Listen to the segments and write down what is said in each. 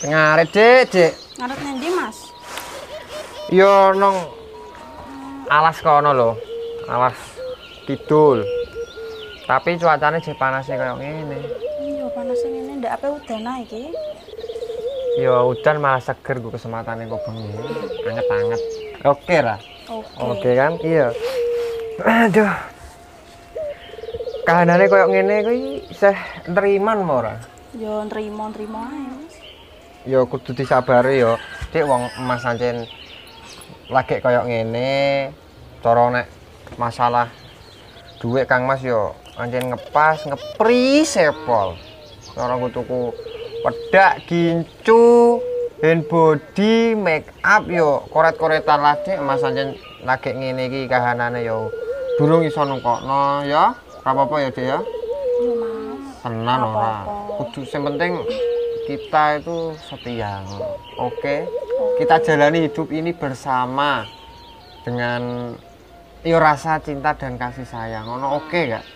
Ngaret, Dik. Ngaret ngendi, Mas? Yo nang alas kono lho. Alas kidul. Tapi cuacane jek panase kaya ngene. Iya, panase ngene ndak ape udan ae iki. Yo udan malah seger gue kesematane kok bengi. Anget-anget. Oke lah. Oke kan? Iya. Aduh. Kahanane koyo ngene kuwi isih nriman apa ora? Yo nrimo ae, Mas. Yo kudu disabari yo. Dik wong emas ancen lagi koyo ngene. Cara nek masalah duit Kang Mas yo ancen ngepas, ngepri sepol. Cara ku tuku pedak, gincu, hand body, make up yo koret-koretan lah Dik. Mas ancen lagi ngene iki kahanane yo durung iso nengkokno ya. Ora apa-apa ya, Dik ya. Iya, Mas. Tenan ora. Kudu sing penting kita itu setia. Oke. Kita jalani hidup ini bersama dengan yo rasa cinta dan kasih sayang. Ono oke gak?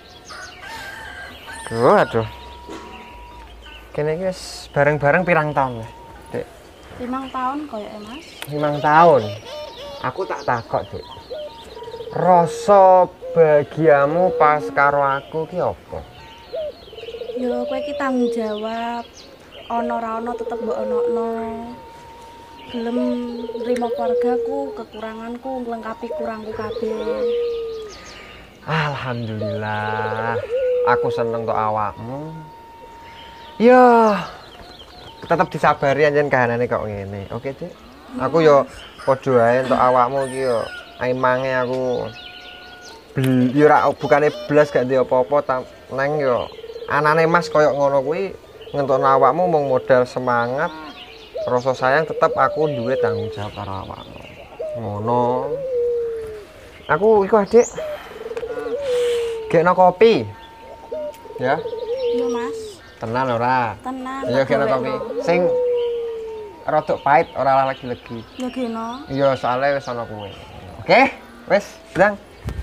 Aduh. Kene iki wis bareng-bareng pirang tahun ya, Dik? 5 tahun koyo Mas. 5 tahun. Aku tak takok, Dik. Rasa bahagiamu pas karo aku ki apa? Yo kowe iki tanggung jawab. Ono ra ono tetep mbok onokno. Gelem nrimo keluargaku, kekuranganku, nglengkapi kurangku kabeh. Alhamdulillah. Aku seneng tok awakmu. Ya, tetep disabari anjen kahanane kok ngene. Oke, Dik. Aku yo padha ae entuk awakmu iki yo aimange aku yo ora bukane blas gak ndek apa-apa neng yo anane Mas koyo ngono kuwi ngentokno awakmu mung modal semangat, rasa sayang tetep aku duwe tanggung jawab karo awakmu. Ngono. Aku iku Adik. Gekno kopi. Ya. Iya, Mas. Tenan ora? Tenan. Iya gekno kopi. Sing rodok pahit ora lagi-legi. Ya geno. Iya, soalnya wis ana kowe. Oke, wis, Blang.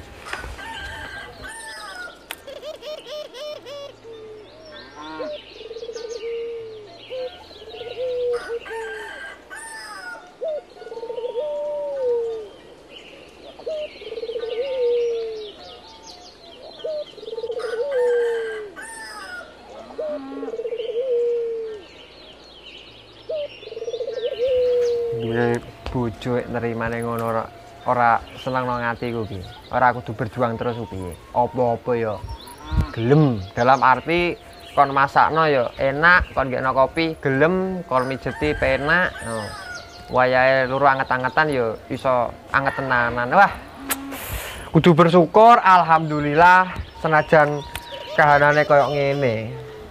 Duwe bojo nerimane ngono ora seneng nang atiku ki. Ora kudu berjuang terus piye. Apa-apa ya gelem. Dalam arti kon masakno ya enak, kon gekno kopi gelem, kon mijeti penak. Oh. Wayahe luru anget-angetan ya iso anget tenanan. Wah. Kudu bersyukur alhamdulillah senajan kahanane koyo ngene.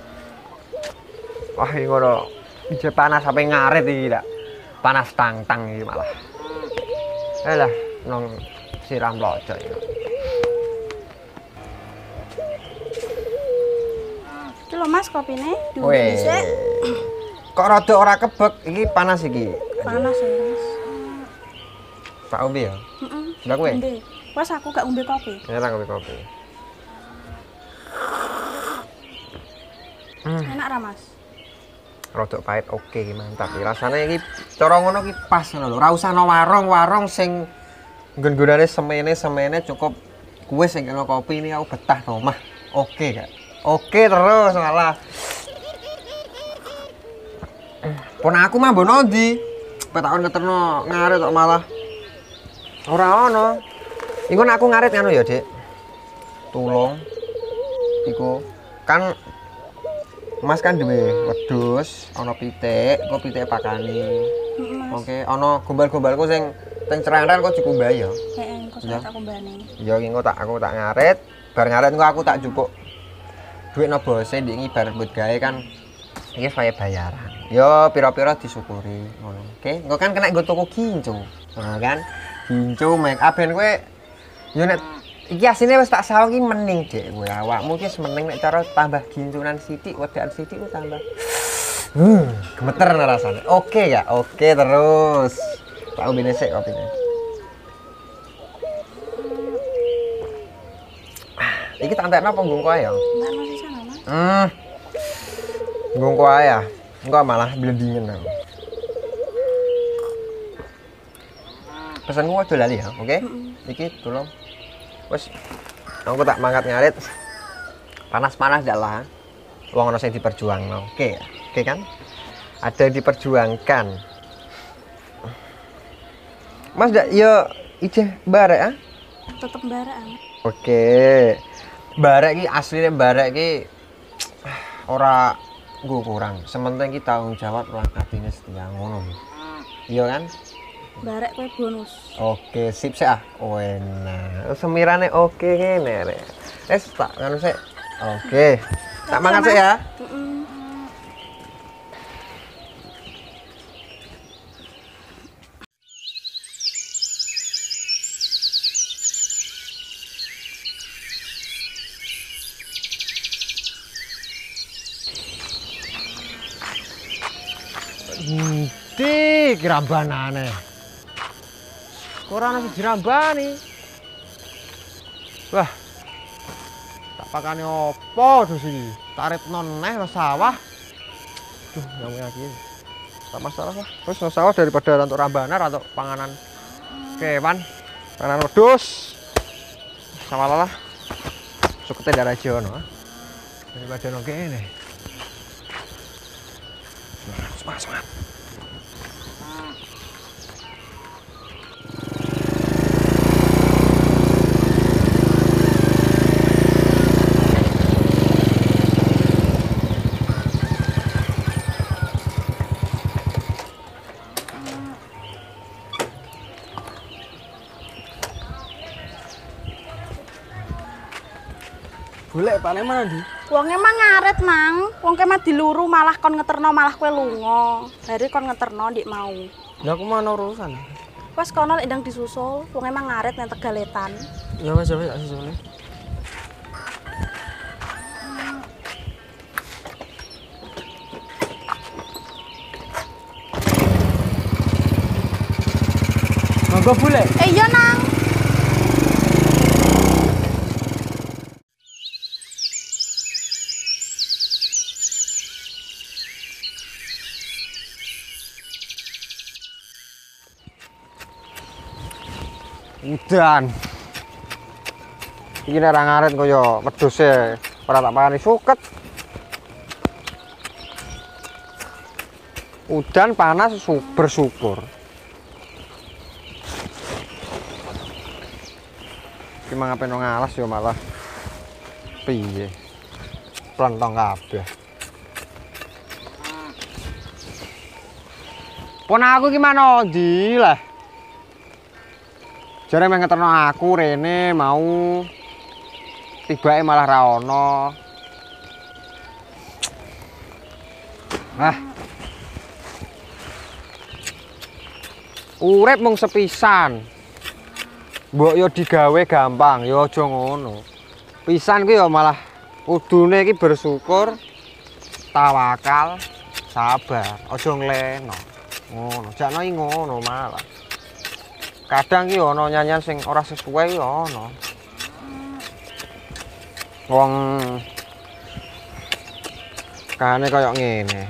Wah, iki ngono. Ije panas sampe ngaret iki, Dak. Panas tang-tang iki malah. Alah, nang siram lojo iki. Iki lho Mas kopine, Weh. dhisik. Kok rada ora kebek, iki panas iki. Panas ya, Mas. Tak ombe ya? Heeh. Sudah kowe? Ombe. Wes aku gak ombe kopi. Ya tak ombe kopi. Enak ra, Mas? Rodok pahit oke mantap. Rasane iki cara ngono ki pas ngono lho. Ora usah ana warung-warung sing nggon-gonane semene cukup kuwe sing kena kopi ini aku betah nang omah. Oke gak? Oke terus malah. Pon aku mah mbono ndi? Petakon ngeterno ngaret kok malah. Ora ono. Iku nek aku ngaret ngono ya, Dik. Tulung. Iku kan Mas kan duwe wedhus, ana pitik, kok pitik pakani. Oke, ana gombal-gombalku sing teng cerangran kok dikumbahi ya. Heeh, kok tak kumbani. Ya iki aku tak ngaret, bar ngaret engko aku tak jupuk duit no bose ndek ngibar buat gawe kan iki saya bayaran. Yo pira-pira disyukuri ngono. Oke, engko kan kena nggo tuku gincu. Nah kan, gincu make up ben kowe yo nek iki asine wis tak sawang iki mening Dik kowe awakmu ki wis mening nek cara tambah gincunan sithik wedakan sithik ku tambah gemeter rasane. Oke ya, oke terus. Tak ombene sik kopine. Iki tak entekno apa nggo ae ya? Enggak ono sisa, Mas. Nggo ae ya. Engko malah blendingen aku. Pesanku aja lali ya, oke? Iki tolong. Wes aku tak mangkat ngarit. Panas-panas dak lah. Wong ono sing diperjuangno. Oke, oke kan? Ada yang diperjuangkan. Mas dak yo ijeh barek ah? Tetep barek. Oke. Barek iki asline barek iki ora nggo kurang. Sementing iki tanggung jawab lan adine setia ngono lho. Iya kan? Barek kowe bonus. Oke, sip sih ah. Oh, enak. Semirane oke ngene rek. Tak nganu sik. Oke. Tak mangan sik ya. Di kerambanane. Ora ana dirambani. Wah. Tak pakane opo dus iki? Tarik noneh ke sawah. Duh, nyamuk iki. Tak masalah lah. Terus ke sawah daripada untuk rambanan atau panganan kewan. Panganan wedhus. Sama lah. Sukete darah jono. Daripada nang kene. Semangat. Golek pane mana ndi? Wonge mah ngaret, Mang. Wong mah diluru malah kon ngeterno malah kowe lunga. Dari kon ngeterno ndik mau. Lah aku mana urusan. Wes kono lek ndang disusul, wonge mah ngaret nang Tegaletan. Ya wis tak susule. Monggo bule. Iya, Nang. Udan. Iki nek ra ngaret kaya wedhuse ora tak pakani suket. Udan panas bersyukur. Ki mangape nang alas ya malah piye. Plentong kabeh. Pon aku ki mana ndi lah. Jare meh ngeterno aku rene mau tibake malah ra ono. Urip mung sepisan. Mbok yo digawe gampang, yo aja ngono. Pisan ki yo malah kudune iki bersyukur, tawakal, sabar, aja ngleno. Ngono, jakno iki ngono malah. Kadang ki ana nyanyian sing ora sesuai ki ana. Wong kahane kaya ngene.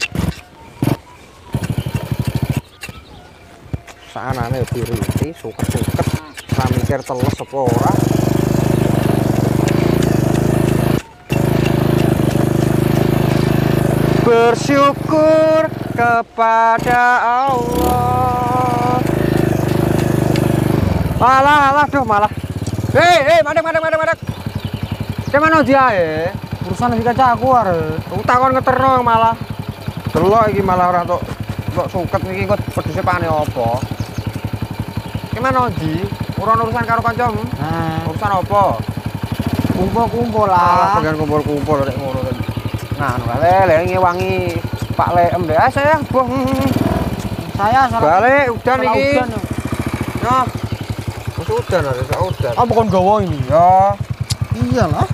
Saanane diriti suket-suket, ora mikir teles apa ora. Bersyukur kepada Allah. Malah, malah. Hei, madek. Kemana dia ya? Urusan iki kaca aku are. Aku takon ngeterno malah. Delok iki malah ora tok suket iki kok pedhuse pane apa? Kemana ndi? Ora urusan karo kancamu? Nah, Urusan apa? kumpul-kumpul Ah, lah. pengen kumpul-kumpul rek ngono. Nah, lele ngewangi Pak Leem deh. Saya, Bang. Saya Balik udan iki. Udan. Yo. Wis udan ada udan. Ah bukan gawa ini. Ya. Iyalah.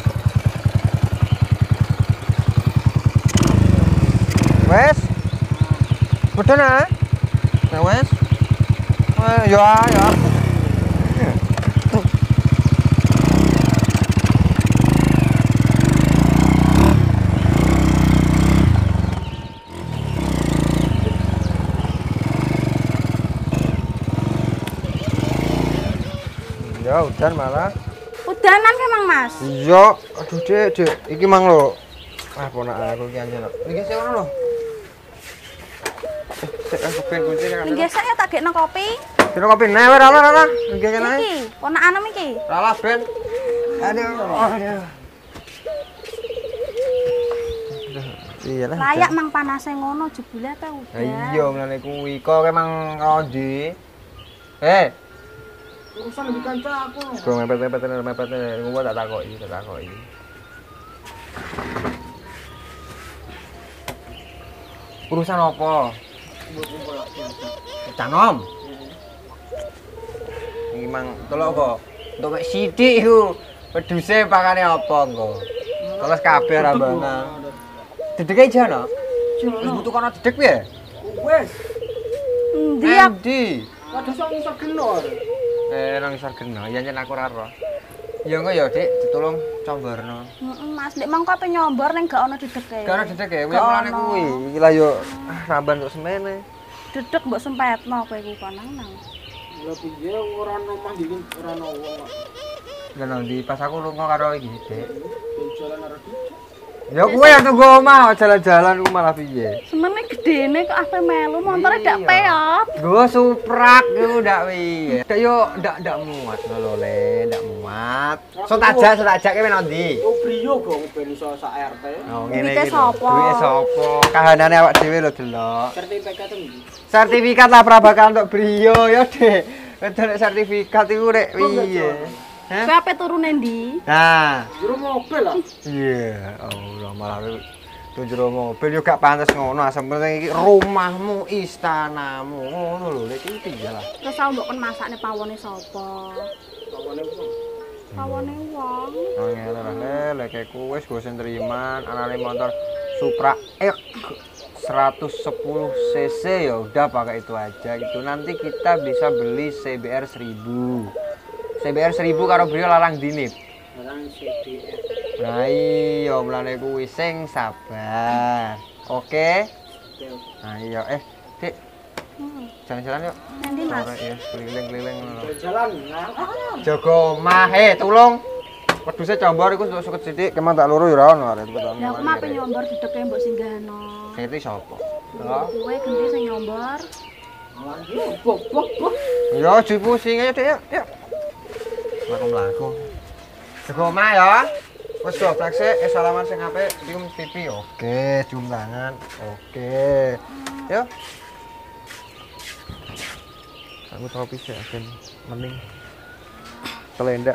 Wes. Udan ah. Ya wes. Ya. Ya udan malah. Udanan memang Mas. Iya, aduh Dek, iki mang lho. Ah ponakan aku iki anjen. Iki sik ono lho. Sik aku pengen kunci kan. Ngesek ya tak gekno kopi. Kira kopi nek ora ora. Iki kene. Iki, ponakanmu iki. Salah Ben. Aduh. Iya lah. Layak mang panase ngono jebule apa udah. Iya, mlane kuwi. Kok emang ngondi? Urusan lebih kanca aku. Kok mepet ngono tak takoki. Urusan apa? Kumpul lagi. Canom. Iki mang delok kok. Entuk mek sithik iku. Peduse pakane apa engko? Terus kabeh rambangan. Dedeke jana. Wis butuh kono dedek piye? Wes. Endi ya? Endi? Ada sing iso genor. Nang isor geno, ya yen aku ora ro. Ya engko ya, Dik, ditolong comborno. Mas, nek mang kope nyombor ning gak ono dedeke. Karo dedek ya, mulane kuwi. Iki lah yo ramban kok semene. Dedek mbok sempetno kowe iku kono nang. Lah piye ora ono omah iki ora ono wong. Lah nang ndi pas aku lunga karo iki, Dik. Jalan arah dijak. Ya kowe yang tunggu omah jalan-jalan ku malah piye? Semene gedene kok ape melu montore dak Iya. peot. Gua suprak ku ndak piye. Dak yo ndak muat lho Le, ndak muat. Sotajak ki men ndi? Oh brio kok ben iso sak RT. Oh Duwite iki lho. sapa? Duwite sapa? Kahanane awak dhewe lho delok. Sertifikat iki. Sertifikat lah prabakan untuk Brio ya, Dek. Wedok sertifikat iku rek piye? Hah? Kowe ape turune ndi? Nah, Jero mobil lah. iya, Allah malah tuh jero mobil yo gak pantes ngono, asem penting iki rumahmu, istanamu, ngono lho, lek iki piye lah. Terus aku mbok kon masakne pawone sapa? Kawane kok. Pawone wong. Oh ngene lah, lek kowe wis go sentriman, anane motor Supra X 110 cc ya udah pakai itu aja gitu. Nanti kita bisa beli CBR 1000. CBR 1000 karo Brio larang dinip. Larang CBR. Nah iya mlane kuwi sing sabar. Oke? Nah iya Dik, jalan-jalan yuk. Nanti Mas. Sore ya keliling-keliling ngono. Jalan nah. Jaga omah, tulung. Wedhuse combor iku suket sithik, keman tak loro ya ora ono arek cepet. Lah aku mape nyombor dedeke mbok singgahno. Sing itu sapa? Kowe genti sing nyombor. Bok. Ya dipusing aja Dik, yuk. Mlaku. Jaga omah ya. Wes goblek sik, salaman sing apik, cium pipi. Oke, cium tangan. Oke. Yuk. Aku tau pisah ben mending kelendak.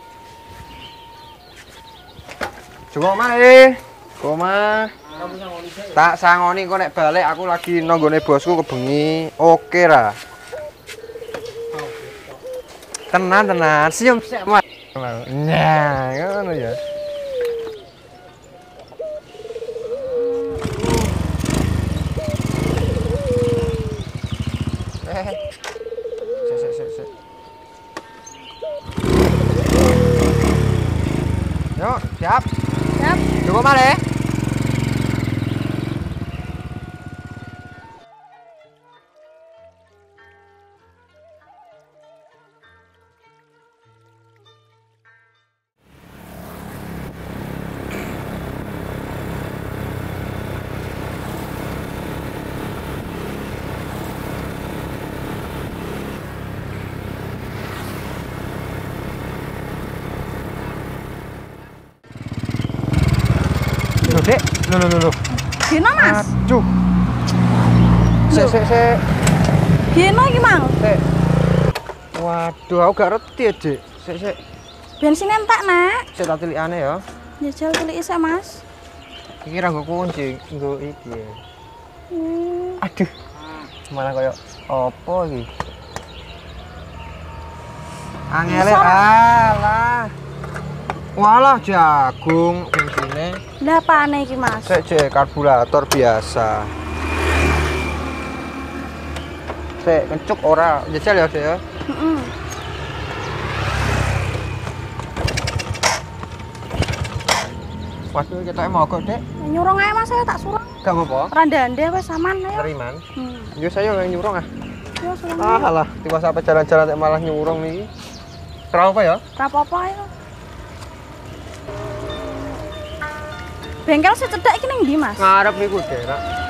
Jaga omah Omah. Tak sangoni kok nek balik aku lagi nanggone bosku kebengi. Oke ra. Tenan. Sium sik, Mas. Nah, ngono ya. Sik. Yuk, siap. Siap. Cukup mare. Dek, lo. Gino Mas. Aduh. Sik. Gino iki Mang. Sik. Waduh, aku gak ngerti ya, Dik. Sik. Bensin entek, Nak. Sik tak tilikane ya. Njajal tiliki sik, Mas. Iki ra nggo kunci, nggo iki. Aduh. Malah koyo apa iki? Angele alah. Walah jagung bensine. Lah apane iki, Mas? Sik, karburator biasa. Sik, kencuk ora. Jajal ya, Dek ya. Heeh. Waduh, ketoke mogok, Dek. Nyurung ae Mas, saya tak surung. Gak apa-apa. Randande wis aman ayo. Neriman. Hmm. Yo saya yang nyurung ah. Yo surung. Alah, tiba sampai jalan-jalan malah nyurung nih. Ora apa ya? Ora apa-apa ae. Bengkel secedhak iki ning ndi, Mas? Ngarep iku, Dek.